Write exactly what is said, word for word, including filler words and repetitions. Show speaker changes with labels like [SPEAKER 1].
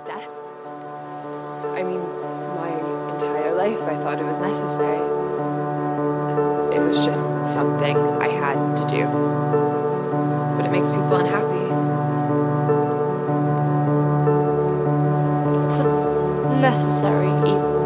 [SPEAKER 1] death. I mean, my entire life I thought it was necessary. It was just something I had to do. But it makes people unhappy.
[SPEAKER 2] It's a necessary evil.